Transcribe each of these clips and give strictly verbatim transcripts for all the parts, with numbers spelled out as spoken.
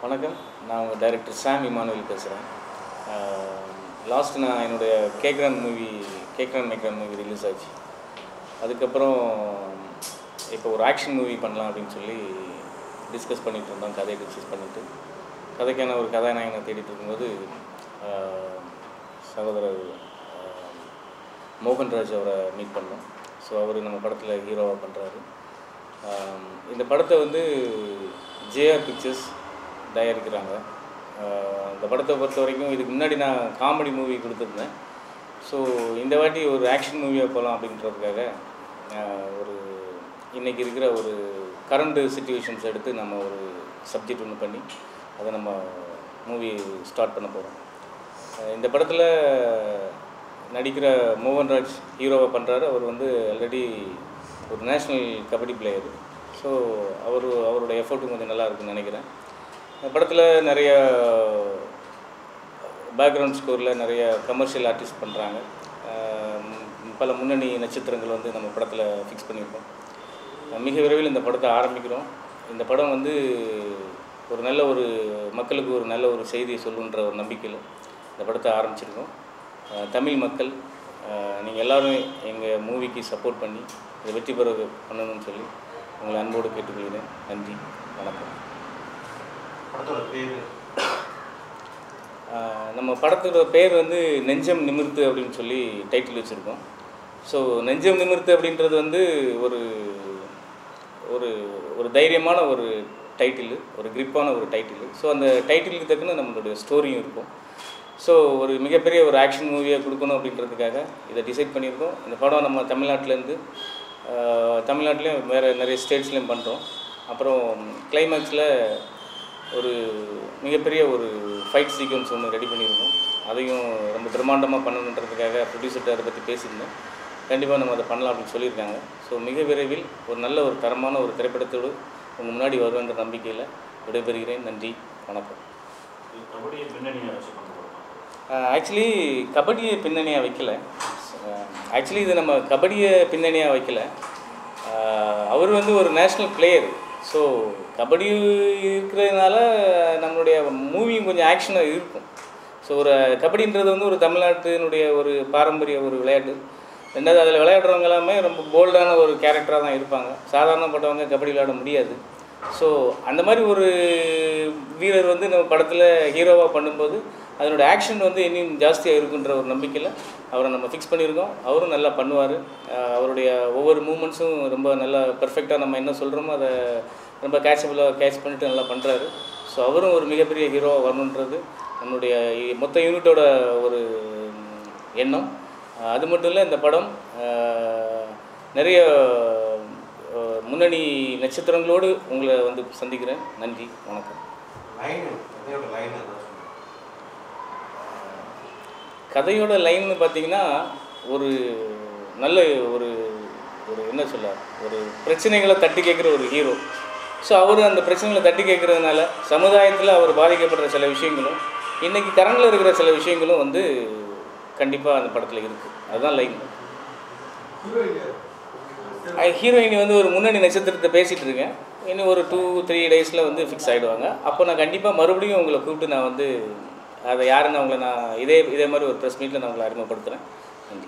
வணக்கம், நான் உங்கள் டைரக்டர் சாம் இமானுவேல் பேசுகிறேன். லாஸ்ட் நான் என்னுடைய Kekran movie Kekran Mekran movie release ஆச்சு. அதுக்கப்புறம் இப்போ ஒரு ஆக்ஷன் மூவி பண்ணலாம் அப்படின்னு சொல்லி டிஸ்கஸ் பண்ணிகிட்டு இருந்தோம். கதையை டிஸ்கஸ் பண்ணிவிட்டு கதைக்கான ஒரு கதாநாயகனை தேடிட்டு இருக்கும்போது சகோதரர் மோகன்ராஜ் அவரை மீட் பண்ணோம். ஸோ அவர் நம்ம படத்தில் ஹீரோவாக பண்ணுறாரு. இந்த படத்தை வந்து ஜேஆர் பிக்சர்ஸ் தயாரிக்கிறாங்க. இந்த படத்தை பொறுத்த வரைக்கும் இதுக்கு முன்னாடி நான் காமெடி மூவி கொடுத்துருந்தேன். ஸோ இந்த வாட்டி ஒரு ஆக்ஷன் மூவியாக போகலாம் அப்படின்றதுக்காக ஒரு இன்றைக்கி இருக்கிற ஒரு கரண்ட் சிச்சுவேஷன்ஸ் எடுத்து நம்ம ஒரு சப்ஜெக்ட் ஒன்று பண்ணி அதை நம்ம மூவி ஸ்டார்ட் பண்ண போகிறோம். இந்த படத்தில் நடிக்கிற மோகன்ராஜ் ஹீரோவை பண்ணுறாரு. அவர் வந்து ஆல்ரெடி ஒரு நேஷ்னல் கபடி பிளேயர். ஸோ அவர் அவரோட எஃபர்ட்டும் கொஞ்சம் நல்லா இருக்குன்னு நினைக்கிறேன். இந்த படத்தில் நிறைய பேக்ரவுண்ட் ஸ்கோரில் நிறைய கமர்ஷியல் ஆர்டிஸ்ட் பண்ணுறாங்க. பல முன்னணி நட்சத்திரங்கள் வந்து நம்ம படத்தில் ஃபிக்ஸ் பண்ணியிருக்கோம். மிக விரைவில் இந்த படத்தை ஆரம்பிக்கிறோம். இந்த படம் வந்து ஒரு நல்ல ஒரு மக்களுக்கு ஒரு நல்ல ஒரு செய்தியை சொல்லுன்ற ஒரு நம்பிக்கையில் இந்த படத்தை ஆரம்பிச்சிருக்கோம். தமிழ் மக்கள் நீங்கள் எல்லோரும் எங்கள் மூவிக்கு சப்போர்ட் பண்ணி இதை வெற்றி பெற பண்ணணும்னு சொல்லி உங்களை அன்போடு கேட்டுக்கொள்கிறேன். நன்றி, வணக்கம். படத்தோட பேர் நம்ம படத்தோட பேர் வந்து நெஞ்சம் நிமிர்த்து அப்படின்னு சொல்லி டைட்டில் வச்சுருக்கோம். ஸோ நெஞ்சம் நிமிர்த்து அப்படின்றது வந்து ஒரு ஒரு ஒரு தைரியமான ஒரு டைட்டிலு, ஒரு கிரிப்பான ஒரு டைட்டிலு. ஸோ அந்த டைட்டிலுக்கு தக்கன நம்மளுடைய ஸ்டோரியும் இருக்கும். ஸோ ஒரு மிகப்பெரிய ஒரு ஆக்ஷன் மூவியாக கொடுக்கணும் அப்படின்றதுக்காக இதை டிசைட் பண்ணியிருக்கோம். இந்த படம் நம்ம தமிழ்நாட்டிலேருந்து தமிழ்நாட்டிலையும் வேறு நிறைய ஸ்டேட்ஸ்லேயும் பண்ணுறோம். அப்புறம் கிளைமேக்ஸில் ஒரு மிகப்பெரிய ஒரு ஃபைட் சீக்வன்ஸ் ஒன்று ரெடி பண்ணியிருக்கோம். அதையும் ரொம்ப பிரம்மாண்டமாக பண்ணணுன்றதுக்காக ப்ரொடியூசர்கிட்ட அதை பற்றி பேசியிருந்தேன். கண்டிப்பாக நம்ம அதை பண்ணலாம் அப்படின்னு சொல்லியிருக்காங்க. ஸோ மிக விரைவில் ஒரு நல்ல ஒரு தரமான ஒரு திரைப்படத்தோடு உங்கள் முன்னாடி வருவேன்ற நம்பிக்கையில் விடைபெறுகிறேன். நன்றி, வணக்கம். கபடியை பின்னணியாக வச்சு ஆக்சுவலி கபடியை பின்னணியாக வைக்கல. ஆக்சுவலி இது நம்ம கபடியை பின்னணியாக வைக்கல. அவர் வந்து ஒரு நேஷ்னல் பிளேயர். ஸோ கபடி இருக்கிறதுனால நம்மளுடைய மூவியும் கொஞ்சம் ஆக்ஷனாக இருக்கும். ஸோ ஒரு கபடின்றது வந்து ஒரு தமிழ்நாட்டினுடைய ஒரு பாரம்பரிய ஒரு விளையாட்டு. ரெண்டாவது அதில் விளையாடுறவங்க எல்லாமே ரொம்ப போல்டான ஒரு கேரக்டராக தான் இருப்பாங்க. சாதாரணப்பட்டவங்க கபடி விளையாட முடியாது. ஸோ அந்த மாதிரி ஒரு வீரர் வந்து நம்ம படத்தில் ஹீரோவாக பண்ணும்போது அதனோட ஆக்ஷன் வந்து இன்னும் ஜாஸ்தியாக இருக்குன்ற ஒரு நம்பிக்கையில் அவரை நம்ம ஃபிக்ஸ் பண்ணியிருக்கோம். அவரும் நல்லா பண்ணுவார். அவருடைய ஒவ்வொரு மூமெண்ட்ஸும் ரொம்ப நல்லா பெர்ஃபெக்டாக நம்ம என்ன சொல்கிறோமோ அதை ரொம்ப கேட்சபிளாக கேட்ச் பண்ணிவிட்டு நல்லா பண்ணுறாரு. ஸோ அவரும் ஒரு மிகப்பெரிய ஹீரோவாக வரணுன்றது நம்மளுடைய மொத்த யூனிட்டோட ஒரு எண்ணம். அது மட்டும் இல்லை, இந்த படம் நிறைய முன்னணி நட்சத்திரங்களோடு உங்களை வந்து சந்திக்கிறேன். நன்றி, வணக்கம். கதையோட லைன்னு பார்த்தீங்கன்னா ஒரு நல்ல ஒரு ஒரு என்ன சொல்ல ஒரு பிரச்சனைகளை தட்டி கேட்குற ஒரு ஹீரோ. ஸோ அவர் அந்த பிரச்சனைகளை தட்டி கேட்குறதுனால சமுதாயத்தில் அவர் பாதிக்கப்படுற சில விஷயங்களும் இன்றைக்கி கரண்டில் இருக்கிற சில விஷயங்களும் வந்து கண்டிப்பாக அந்த படத்தில் இருக்குது. அதுதான் லைன். ஹீரோயினி வந்து ஒரு முன்னணி நட்சத்திரத்தை பேசிகிட்டு இருக்கேன். இன்னும் ஒரு டூ த்ரீ டேஸில் வந்து ஃபிக்ஸ் ஆகிடுவாங்க. அப்போ நான் கண்டிப்பாக மறுபடியும் உங்களை கூப்பிட்டு நான் வந்து அதை யாருன்னு அவங்கள நான் இதே இதே மாதிரி ஒரு ப்ரெஸ் மீட்டில் நான் உங்களை அறிமுகப்படுத்துகிறேன். நன்றி.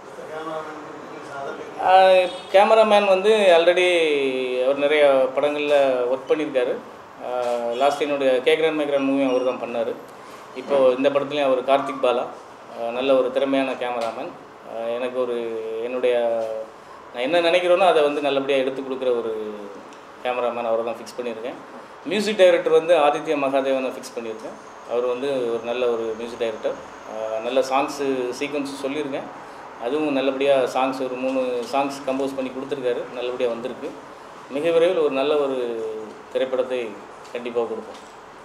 கேமராமேன் வந்து ஆல்ரெடி அவர் நிறைய படங்களில் ஒர்க் பண்ணியிருக்காரு. லாஸ்ட் என்னுடைய கேக்ரான் மேக்ரான் மூவி அவர் தான் பண்ணார். இப்போது இந்த படத்துலேயும் அவர் கார்த்திக் பாலா நல்ல ஒரு திறமையான கேமராமேன். எனக்கு ஒரு என்னுடைய நான் என்ன நினைக்கிறேனோ அதை வந்து நல்லபடியாக எடுத்து கொடுக்குற ஒரு கேமராமேன் அவரை தான் ஃபிக்ஸ் பண்ணியிருக்கேன். மியூசிக் டைரக்டர் வந்து ஆதித்ய மகாதேவனை ஃபிக்ஸ் பண்ணியிருக்கேன். அவர் வந்து ஒரு நல்ல ஒரு மியூசிக் டைரக்டர். நல்ல சாங்ஸு சீக்வன்ஸ் சொல்லியிருக்கேன். அதுவும் நல்லபடியாக சாங்ஸ் ஒரு மூணு சாங்ஸ் கம்போஸ் பண்ணி கொடுத்துருக்காரு. நல்லபடியாக வந்திருக்கு. மிக விரைவில் ஒரு நல்ல ஒரு திரைப்படத்தை கண்டிப்பாக கொடுப்போம்.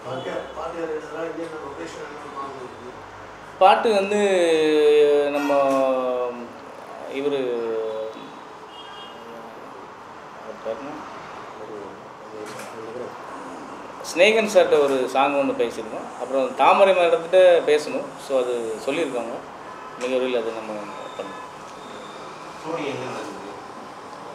பாட்டு வந்து நம்ம இவர் ஸ்னேகன் சார்கிட்ட ஒரு சாங் ஒன்று பேசியிருக்கோம். அப்புறம் தாமரை மேடத்திட்ட பேசணும். ஸோ அது சொல்லியிருக்காங்க. மிக விரைவில் அது நம்ம பண்ணுவோம்.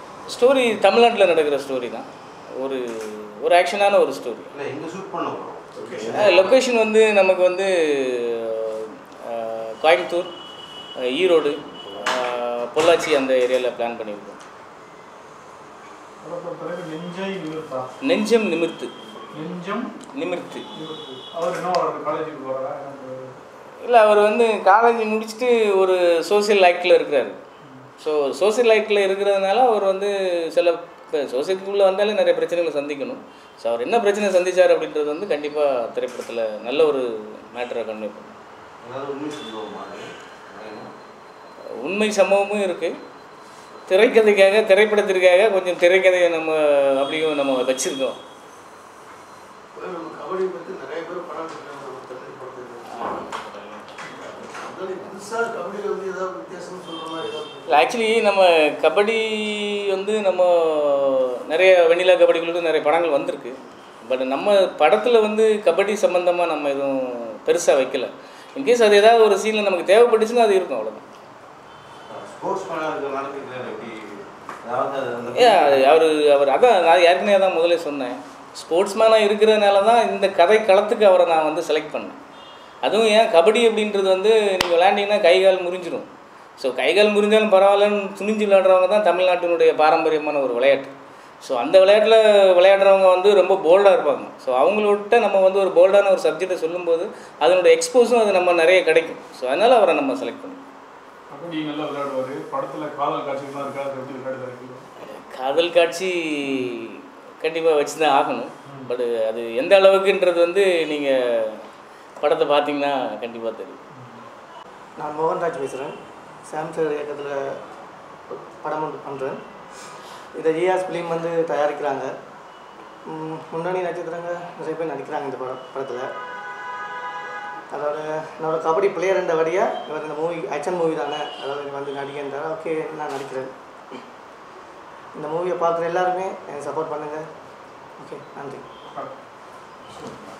ஸ்டோரி தமிழ்நாட்டில் நடக்கிற ஸ்டோரி தான். ஒரு ஒரு ஆக்ஷனான ஒரு ஸ்டோரி. இல்லை, எங்கே ஷூட் பண்ண போகிறோம்? லொக்கேஷன் வந்து நமக்கு வந்து கோயம்புத்தூர், ஈரோடு, பொள்ளாச்சி அந்த ஏரியாவில் பிளான் பண்ணியிருக்கோம். நெஞ்சம் நிமிர்த்து. நெஞ்சம் நிமிர்த்து. அவர் என்ன காலேஜுக்கு போகிறாரா? இல்லை, அவர் வந்து காலேஜ் முடிச்சுட்டு ஒரு சோசியல் ஆக்டில் இருக்கிறார். ஸோ சோசியல் ஆக்டில் இருக்கிறதுனால அவர் வந்து சில இப்போ சோசியலுக்குள்ளே வந்தாலே நிறைய பிரச்சனைகளை சந்திக்கணும். ஸோ அவர் என்ன பிரச்சனை சந்திச்சார் அப்படின்றது வந்து கண்டிப்பாக திரைப்படத்தில் நல்ல ஒரு மேட்டரை கன்வே பண்ணும். உண்மை சம்பவமும் இருக்குது. திரைக்கதைக்காக திரைப்படத்திற்காக கொஞ்சம் திரைக்கதையை நம்ம அப்படியும் நம்ம வச்சுருக்கோம். ஆக்சுவலி நம்ம கபடி வந்து நம்ம நிறைய வெண்ணிலா கபடிகளோடு நிறைய படங்கள் வந்திருக்கு. பட் நம்ம படத்தில் வந்து கபடி சம்மந்தமாக நம்ம எதுவும் பெருசாக வைக்கல. இன்கேஸ் அது ஏதாவது ஒரு சீனில் நமக்கு தேவைப்பட்டுச்சுன்னா அது இருக்கும், அவ்வளோதான். ஏ அவர் அவர் அதான் நான் ஏற்கனவே தான் முதலே சொன்னேன். ஸ்போர்ட்ஸ் மேனாக இருக்கிறதுனால தான் இந்த கதை களத்துக்கு அவரை நான் வந்து செலக்ட் பண்ணேன். அதுவும் ஏன் கபடி அப்படின்றது வந்து நீங்கள் விளையாண்டிங்கன்னா கை கால் முறிஞ்சிடும். ஸோ கை கால் முறிஞ்சாலும் பரவாயில்லன்னு துணிஞ்சு விளையாடுறவங்க தான் தமிழ்நாட்டினுடைய பாரம்பரியமான ஒரு விளையாட்டு. ஸோ அந்த விளையாட்டில் விளையாடுறவங்க வந்து ரொம்ப போல்டாக இருப்பாங்க. ஸோ அவங்கள்ட்ட நம்ம வந்து ஒரு போல்டான ஒரு சப்ஜெக்டை சொல்லும்போது அதனுடைய எக்ஸ்போஸும் அது நம்ம நிறைய கிடைக்கும். ஸோ அதனால் அவரை நம்ம செலக்ட் பண்ணுவோம். கபடி நல்லா விளையாடுவார். படத்தில் காதல் காட்சிகள்லாம் இருக்கா? அது எப்படி விளையாடுவார்? காதல் காட்சி கண்டிப்பாக வச்சு தான் ஆகணும். பட் அது எந்த அளவுக்குன்றது வந்து நீங்கள் படத்தை பார்த்தீங்கன்னா கண்டிப்பாக தெரியும். நான் மோகன்ராஜ் பேசுகிறேன். சாம்சர் இயக்கத்தில் படம் ஒன்று பண்ணுறேன். இதை ஜிஆஸ் ஃபிலிம் வந்து தயாரிக்கிறாங்க. முன்னணி நட்சத்திரங்கள் நிறைய பேர் நடிக்கிறாங்க இந்த படம் படத்தில். அதோட என்னோட கபடி பிளேயர் என்ற வழியாக இவர் இந்த மூவி ஆக்ஷன் மூவி தானே, அதாவது வந்து நடிகன்றார். ஓகே, நான் நடிக்கிறேன். இந்த மூவியை பார்க்குற எல்லாருமே எனக்கு சப்போர்ட் பண்ணுங்கள். ஓகே, நன்றி.